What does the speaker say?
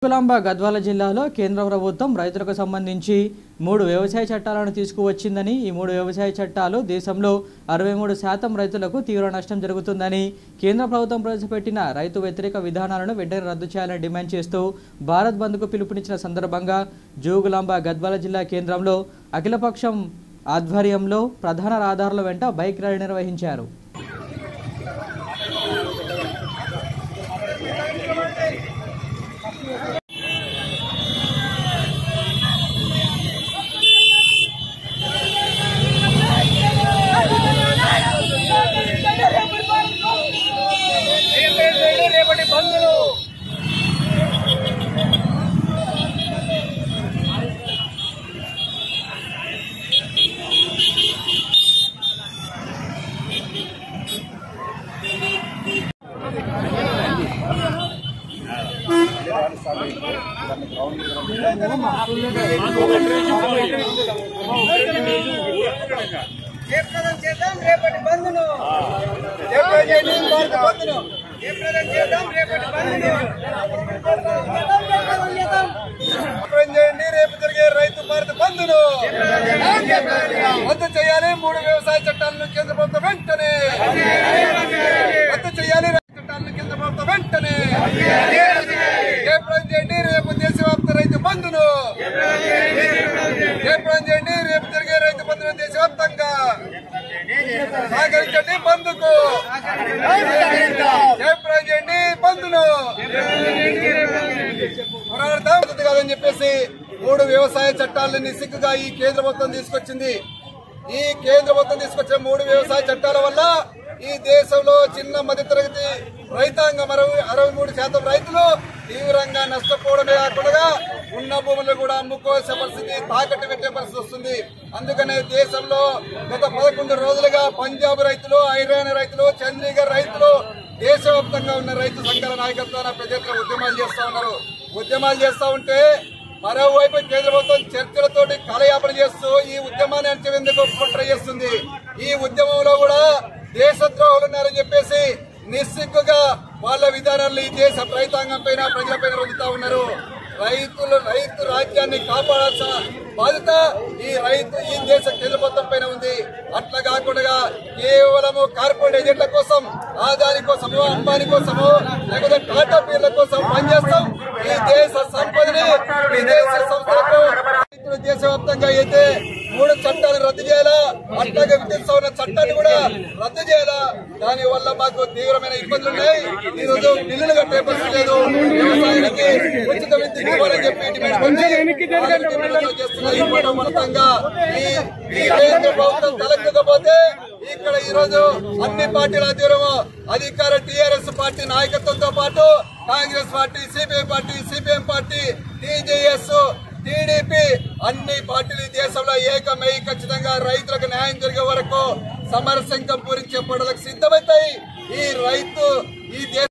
జోగులాంబ గద్వాల జిల్లాలో కేంద్ర ప్రభుత్వం రైతులకు సంబంధించి 3 వ్యవసాయ చట్టాలను తీసుకువచ్చిందని ఈ 3 వ్యవసాయ చట్టాలు దేశంలో 63% రైతులకు తీవ్ర నష్టం జరుగుతుందని కేంద్ర ప్రభుత్వం ప్రవేశపెట్టిన రైతు వ్యతిరేక విధానాలను వెంటనే రద్దు చేయాలని డిమాండ్ చేస్తూ భారత్ బంద్కు పిలుపునిచ్చిన సందర్భంగా జోగులాంబ గద్వాల జిల్లా కేంద్రంలో అఖిలపక్షం ఆధ్వర్యంలో ప్రధాన రహదారుల వెంట బైక్ ర్యాలీ నిర్వహించారు. రద్దు చేయాలి 3 వ్యవసాయ చట్టాలను కేంద్ర ప్రభుత్వం వెంటనే రద్దు చేయాలి. చట్టాలను కేంద్ర ప్రభుత్వం వెంటనే జయప్రదం చేయండి. రేపు దేశవ్యాప్త రైతు బంధును జయప్రదం చేయండి. రేపు జరిగే రైతు బంధును దేశవ్యాప్తంగా సహకరించండి. బంధుకు జయప్రదం చేయండి. బంధును పోరాడతాం కాదని చెప్పేసి 3 వ్యవసాయ చట్టాలని సిగ్గుగా ఈ కేంద్ర ప్రభుత్వం తీసుకొచ్చింది. ఈ కేంద్ర ప్రభుత్వం తీసుకొచ్చిన 3 వ్యవసాయ చట్టాల వల్ల ఈ దేశంలో చిన్న మధ్యతరగతి రైతాంగం 63% రైతులు తీవ్రంగా నష్టపోవడమే కాకుండా ఉన్న భూములు కూడా అమ్ముకోవాల్సిన పరిస్థితి, తాకట్టు పెట్టే పరిస్థితి వస్తుంది. అందుకనే దేశంలో గత 11 రోజులుగా పంజాబ్ రైతులు, హర్యానా రైతులు, చండీగఢ్ రైతులు దేశవ్యాప్తంగా ఉన్న రైతు సంఘాల నాయకత్వాన పెద్ద ఎత్తున ఉద్యమాలు చేస్తా ఉన్నారు. ఉద్యమాలు చేస్తా ఉంటే మరోవైపు కేంద్ర ప్రభుత్వం చర్చలతోటి కాలయాపన చేస్తూ ఈ ఉద్యమాన్ని అణచివేందుకు కుట్ర చేస్తుంది. ఈ ఉద్యమంలో కూడా దేశద్రోహులు ఉన్నారని చెప్పేసి నిస్సిగ్గుగా వాళ్ళ విధానాలు ఈ దేశ రైతాంగం పైన, ప్రజలపైన రుద్దుతా ఉన్నారు. రైతు రాజ్యాన్ని కాపాడాల్సిన బాధ్యత ఈ దేశ కేంద్ర ప్రభుత్వం పైన ఉంది. అట్లా కాకుండా కేవలము కార్పొరేట్ ఏజెంట్ల కోసం, ఆదాని కోసమో, అంబానీ కోసమో, లేకపోతే టాటా పేర్ల కోసం పనిచేస్తాం. ఈ దేశ సంపదని విదేశీ సంస్థలకు దేశవ్యాప్తంగా అయితే 3 చట్టాలు రద్దు చేయాలా, అట్లాగే విద్యుత్ సవరణ చట్టాన్ని కూడా రద్దు చేయాలా. దాని వల్ల మాకు తీవ్రమైన ఇబ్బందులు ఉన్నాయి. ఈ రోజు బిల్లులు కట్టే పరిస్థితి లేదు. వ్యవసాయానికి ఉచిత విద్యుత్ ఇవ్వాలని చెప్పి డిమాండ్ చేస్తున్నారు. ఈ మొత్తంగా ఈ కేంద్ర ప్రభుత్వం తలెక్కకపోతే ఇక్కడ ఈ రోజు అన్ని పార్టీల ఆధ్వర్యం అధికార టీఆర్ఎస్ పార్టీ నాయకత్వంతో పాటు Congress party, CPI party, CPM party, TJS, TDP అన్ని పార్టీలు దేశంలో ఏకమై ఖచ్చితంగా రైతులకు న్యాయం జరిగే వరకు సమరశంఖం పూరించే పనులకు సిద్ధమవుతాయి. ఈ దేశ